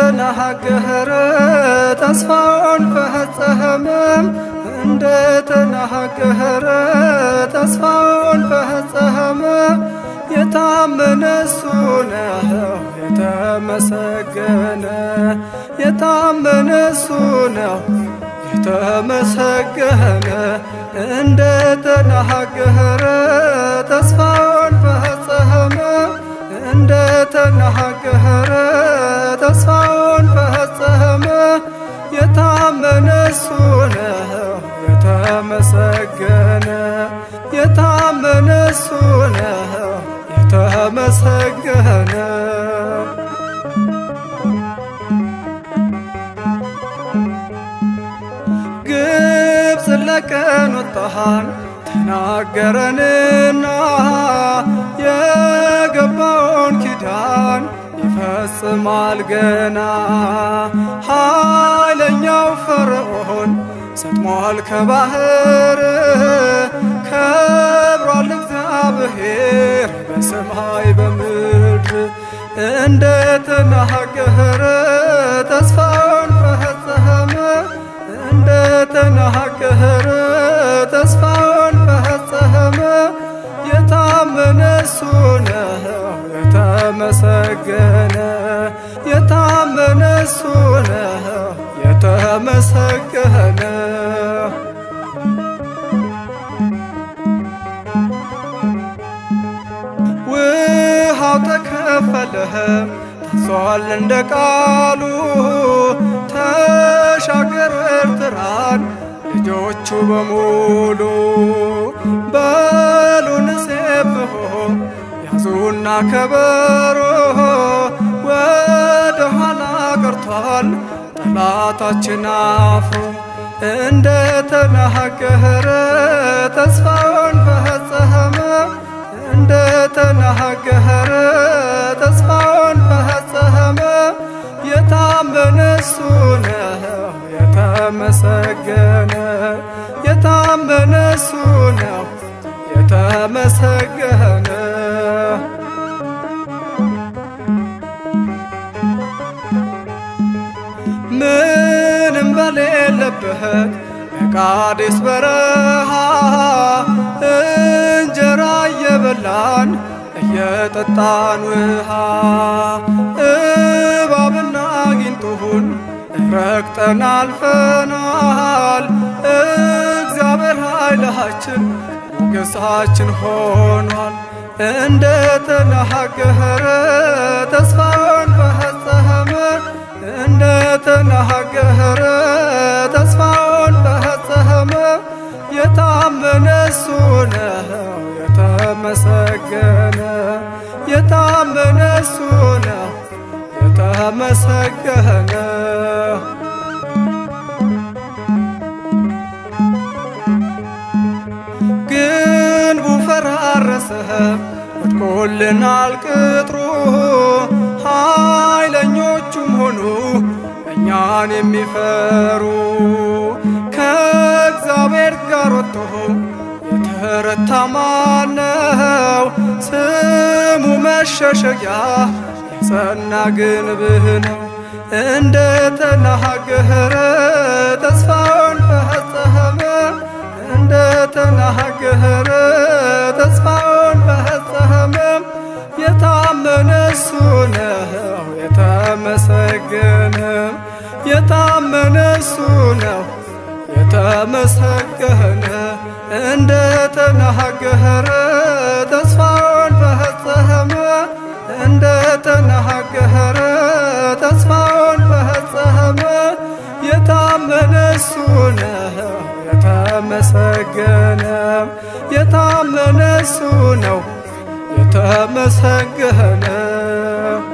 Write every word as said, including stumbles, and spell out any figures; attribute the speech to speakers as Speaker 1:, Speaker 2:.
Speaker 1: እንደተናገረ ተስፋውን ፈጸመ እንደተናገረ ተስፋውን ፈጸመ የታመነ እሱ ነው የተመሰገነ የታመነ እሱ ነው የተመሰገነ እንደተናገረ ተስፋውን ፈጸመ እንደተናገረ ተስፋውን ፈጸመ የታመነ እሱ ነው የተመሰገነ የታመነ እሱ ነው የተመሰገነ ግብፅ ለቀን ወጣን ተናገረንና የገባውን ኪዳን ይፈጽማል ገና ኃይለኛው ፈርዖን ሰጥሟል ከባህር ከብሯል እግዚአብሔር በሰማይ በምድር እንደተናገረ ተስፋውን ፈጸመ እንደተናገረ ተስፋውን ፈጸመ የታመነ እሱ ነው የተመሰገነ የታመነ እሱ ነው የተመሰገነ ውሃው ተከፈለህም ታዟል እንደ ቃሉ ተሻገር ኤርትራን ልጆቹ በሙሉ በሉ ንሴብሖ ያዙና ከበሮ ወደ ኋላ ቀርቷል ጠላታችን አፍሮ እንደተናገረ ተስፋውን ፈጸመ እንደተናገረ ተስፋውን ፈጸመ የታመነ እሱ ነው የተመሰገነ የታመነ እሱ ነው የተመሰገነ ምንም በሌለበት በቃዴስ በረሃ እንጀራ እየበላን እየጠጣን ውሃ እባብና ጊንጡን ረግጠን አልፈናል እግዚአብሔር ኃይላችን ሞገሳችን ሆኗል እንደተናገረ ተስፋውን ፈጸመ እንደተናገረ ተስፋውን ፈጸመ የታመነ እሱ ነው የተመሰገነ የታመነ እሱ ነው የተመሰገነ ግንቡ ፈራረሰ ወድቆልናል ቅጥሩ ኃይለኞቹም ሆኑ እኛን የሚፈሩ ከእግዚአብሔር ጋር ወጥቶ የተረታ ማነው ስሙ መሸሸጊያ የጸና ግንብህ ነው እንደተናገረ ተስፋውን ፈጸመ እንደተናገረ ተስፋውን ፈጸመ የታመነ እሱ ነው የተመሰገነ የታመነ እሱ ነው የተመሰገነ እንደተናገረ ተስፋውን ፈጸመ እንደተናገረ ተስፋውን ፈጸመ የታመነ እሱ ነው የተመሰገነ የታመነ እሱ ነው የተመሰገነ